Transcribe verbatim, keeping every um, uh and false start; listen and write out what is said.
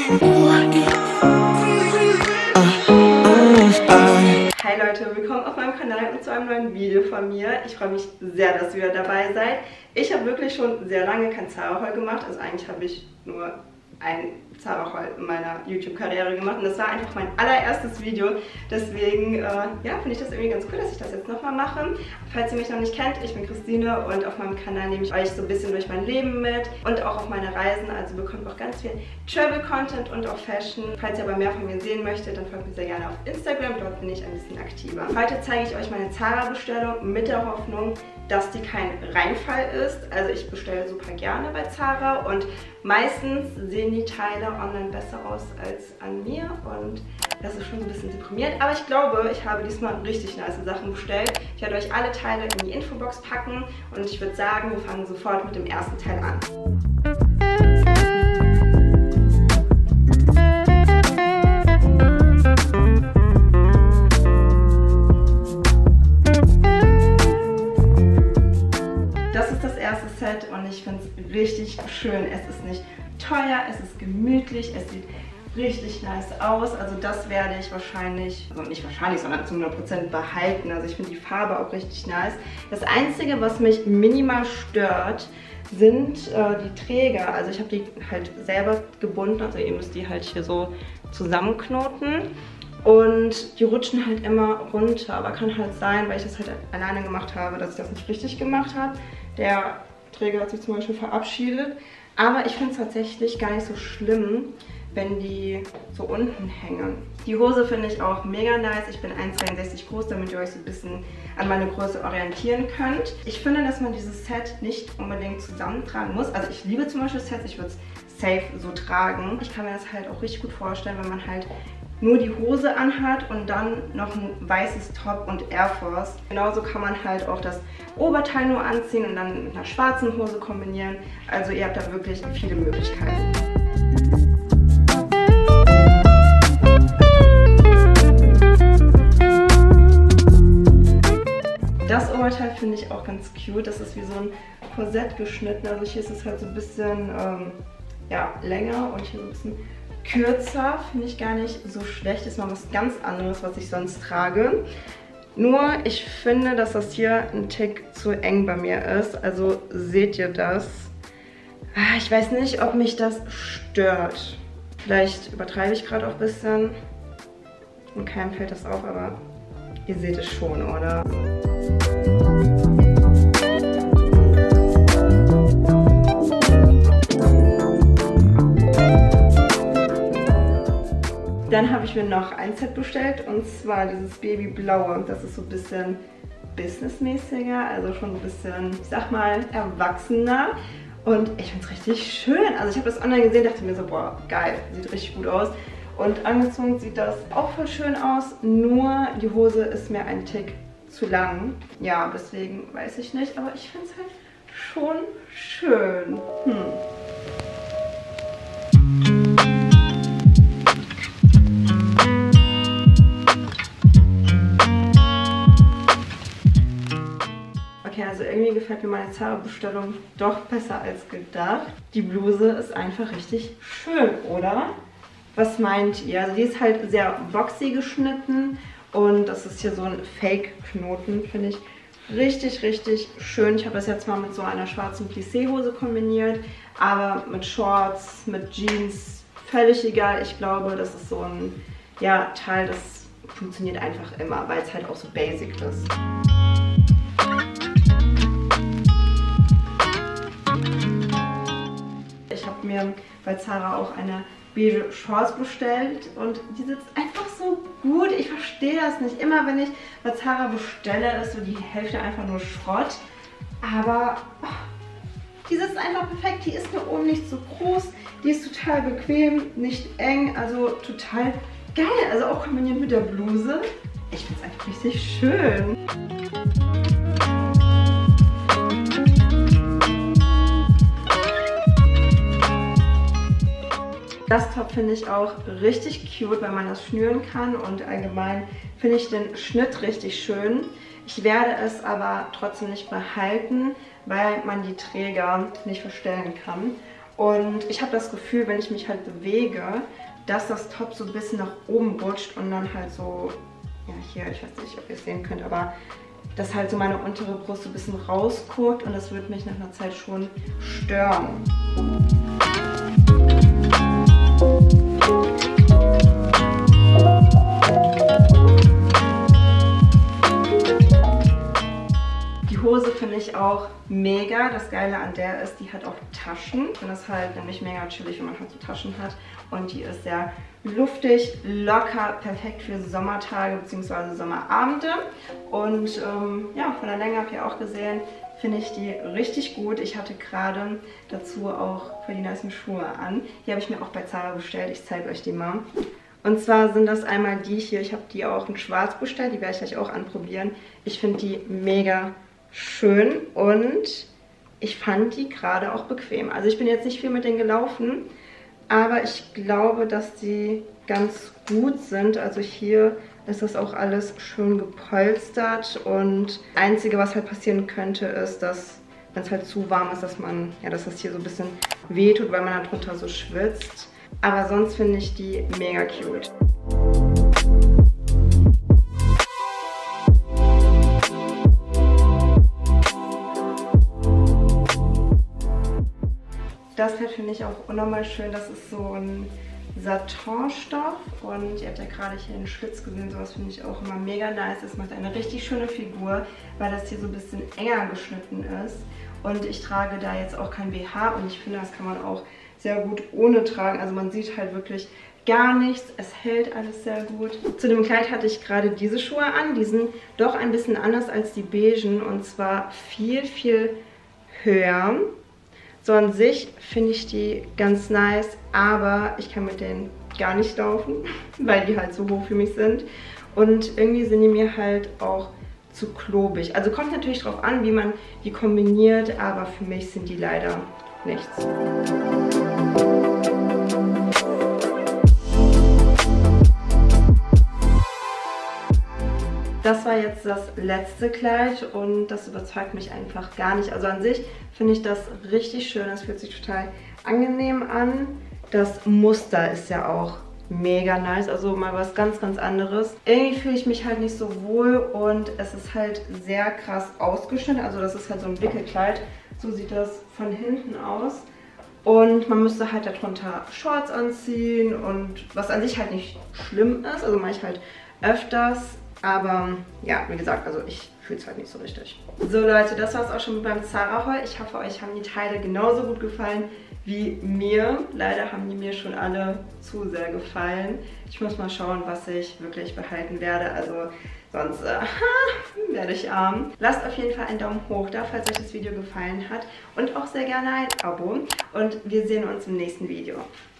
Hi Leute, willkommen auf meinem Kanal und zu einem neuen Video von mir. Ich freue mich sehr, dass ihr wieder dabei seid. Ich habe wirklich schon sehr lange kein Zara-Haul gemacht. Also eigentlich habe ich nur ein Zara-Haul in meiner YouTube-Karriere gemacht und das war einfach mein allererstes Video. Deswegen äh, ja, finde ich das irgendwie ganz cool, dass ich das jetzt nochmal mache. Falls ihr mich noch nicht kennt, ich bin Christine und auf meinem Kanal nehme ich euch so ein bisschen durch mein Leben mit und auch auf meine Reisen. Also bekommt auch ganz viel Travel-Content und auch Fashion. Falls ihr aber mehr von mir sehen möchtet, dann folgt mir sehr gerne auf Instagram. Dort bin ich ein bisschen aktiver. Heute zeige ich euch meine Zara-Bestellung mit der Hoffnung, dass die kein Reinfall ist. Also ich bestelle super gerne bei Zara und meistens sehen die Teile online besser aus als an mir und das ist schon so ein bisschen deprimiert. Aber ich glaube, ich habe diesmal richtig nice Sachen bestellt. Ich werde euch alle Teile in die Infobox packen und ich würde sagen, wir fangen sofort mit dem ersten Teil an. Und ich finde es richtig schön. Es ist nicht teuer, es ist gemütlich, es sieht richtig nice aus. Also das werde ich wahrscheinlich, also nicht wahrscheinlich, sondern zu hundert Prozent behalten. Also ich finde die Farbe auch richtig nice. Das Einzige, was mich minimal stört, sind äh, die Träger. Also ich habe die halt selber gebunden, also ihr müsst die halt hier so zusammenknoten. Und die rutschen halt immer runter. Aber kann halt sein, weil ich das halt alleine gemacht habe, dass ich das nicht richtig gemacht habe. Der Träger hat sich zum Beispiel verabschiedet. Aber ich finde es tatsächlich gar nicht so schlimm, wenn die so unten hängen. Die Hose finde ich auch mega nice. Ich bin eins Komma dreiundsechzig groß, damit ihr euch so ein bisschen an meine Größe orientieren könnt. Ich finde, dass man dieses Set nicht unbedingt zusammentragen muss. Also ich liebe zum Beispiel Sets, ich würde es safe so tragen. Ich kann mir das halt auch richtig gut vorstellen, wenn man halt nur die Hose anhat und dann noch ein weißes Top und Air Force. Genauso kann man halt auch das Oberteil nur anziehen und dann mit einer schwarzen Hose kombinieren. Also ihr habt da wirklich viele Möglichkeiten. Das Oberteil finde ich auch ganz cute. Das ist wie so ein Korsett geschnitten. Also hier ist es halt so ein bisschen ähm, ja, länger und hier so ein bisschen kürzer. Finde ich gar nicht so schlecht. Ist mal was ganz anderes, was ich sonst trage. Nur, ich finde, dass das hier ein Tick zu eng bei mir ist. Also seht ihr das? Ich weiß nicht, ob mich das stört. Vielleicht übertreibe ich gerade auch ein bisschen. Und keinem fällt das auf, aber ihr seht es schon, oder? Dann habe ich mir noch ein Set bestellt und zwar dieses Babyblaue. Das ist so ein bisschen businessmäßiger, also schon ein bisschen, ich sag mal, erwachsener. Und ich finde es richtig schön. Also ich habe das online gesehen, dachte mir so, boah, geil, sieht richtig gut aus. Und angezogen sieht das auch voll schön aus, nur die Hose ist mir ein Tick zu lang. Ja, deswegen weiß ich nicht, aber ich finde es halt schon schön. Hm. Also irgendwie gefällt mir meine Zara-Bestellung doch besser als gedacht. Die Bluse ist einfach richtig schön, oder? Was meint ihr? Also die ist halt sehr boxy geschnitten und das ist hier so ein Fake-Knoten, finde ich richtig, richtig schön. Ich habe das jetzt mal mit so einer schwarzen Plissé-Hose kombiniert, aber mit Shorts, mit Jeans, völlig egal. Ich glaube, das ist so ein ja, Teil, das funktioniert einfach immer, weil es halt auch so basic ist. Ich habe mir bei Zara auch eine beige Shorts bestellt und die sitzt einfach so gut. Ich verstehe das nicht. Immer wenn ich bei Zara bestelle, ist so die Hälfte einfach nur Schrott. Aber oh, die sitzt einfach perfekt. Die ist nur oben nicht so groß. Die ist total bequem, nicht eng, also total geil. Also auch kombiniert mit der Bluse. Ich finde es einfach richtig schön. Das Top finde ich auch richtig cute, weil man das schnüren kann und allgemein finde ich den Schnitt richtig schön. Ich werde es aber trotzdem nicht behalten, weil man die Träger nicht verstellen kann. Und ich habe das Gefühl, wenn ich mich halt bewege, dass das Top so ein bisschen nach oben rutscht und dann halt so, ja hier, ich weiß nicht, ob ihr es sehen könnt, aber dass halt so meine untere Brust so ein bisschen rausguckt und das wird mich nach einer Zeit schon stören. Die Hose finde ich auch mega. Das Geile an der ist, die hat auch Taschen. Ich finde das halt nämlich mega chillig, wenn man halt so Taschen hat. Und die ist sehr luftig, locker, perfekt für Sommertage bzw. Sommerabende. Und ähm, ja, von der Länge habt ihr auch gesehen, finde ich die richtig gut. Ich hatte gerade dazu auch voll die nicen Schuhe an. Die habe ich mir auch bei Zara bestellt. Ich zeige euch die mal. Und zwar sind das einmal die hier. Ich habe die auch in schwarz bestellt. Die werde ich gleich auch anprobieren. Ich finde die mega schön und ich fand die gerade auch bequem. Also ich bin jetzt nicht viel mit denen gelaufen, aber ich glaube, dass die ganz gut sind. Also hier ist das auch alles schön gepolstert und das Einzige, was halt passieren könnte, ist, dass, wenn es halt zu warm ist, dass man, ja, dass das hier so ein bisschen wehtut, weil man darunter so schwitzt. Aber sonst finde ich die mega cute. Das Fett finde ich auch unnormal schön. Das ist so ein Satinstoff und ihr habt ja gerade hier den Schlitz gesehen. Sowas finde ich auch immer mega nice. Es macht eine richtig schöne Figur, weil das hier so ein bisschen enger geschnitten ist. Und ich trage da jetzt auch kein B H und ich finde, das kann man auch sehr gut ohne tragen. Also man sieht halt wirklich gar nichts. Es hält alles sehr gut. Zu dem Kleid hatte ich gerade diese Schuhe an. Die sind doch ein bisschen anders als die beigen und zwar viel, viel höher. So an sich finde ich die ganz nice, aber ich kann mit denen gar nicht laufen, weil die halt so hoch für mich sind. Und irgendwie sind die mir halt auch zu klobig. Also kommt natürlich drauf an, wie man die kombiniert, aber für mich sind die leider nichts. Das war jetzt das letzte Kleid und das überzeugt mich einfach gar nicht. Also an sich finde ich das richtig schön. Das fühlt sich total angenehm an. Das Muster ist ja auch mega nice. Also mal was ganz, ganz anderes. Irgendwie fühle ich mich halt nicht so wohl und es ist halt sehr krass ausgeschnitten. Also das ist halt so ein Wickelkleid. So sieht das von hinten aus. Und man müsste halt darunter Shorts anziehen und was an sich halt nicht schlimm ist. Also mache ich halt öfters. Aber ja, wie gesagt, also ich fühle es halt nicht so richtig. So Leute, das war es auch schon beim Zara-Haul. Ich hoffe, euch haben die Teile genauso gut gefallen wie mir. Leider haben die mir schon alle zu sehr gefallen. Ich muss mal schauen, was ich wirklich behalten werde. Also sonst äh, werde ich arm. Lasst auf jeden Fall einen Daumen hoch da, falls euch das Video gefallen hat. Und auch sehr gerne ein Abo. Und wir sehen uns im nächsten Video.